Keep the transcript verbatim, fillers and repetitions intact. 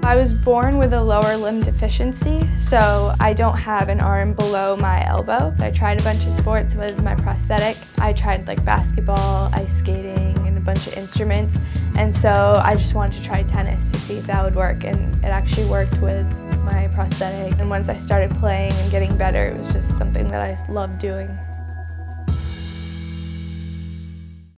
I was born with a lower limb deficiency, so I don't have an arm below my elbow. I tried a bunch of sports with my prosthetic. I tried like basketball, ice skating, and a bunch of instruments. And so I just wanted to try tennis to see if that would work, and it actually worked with my prosthetic. And once I started playing and getting better, it was just something that I loved doing.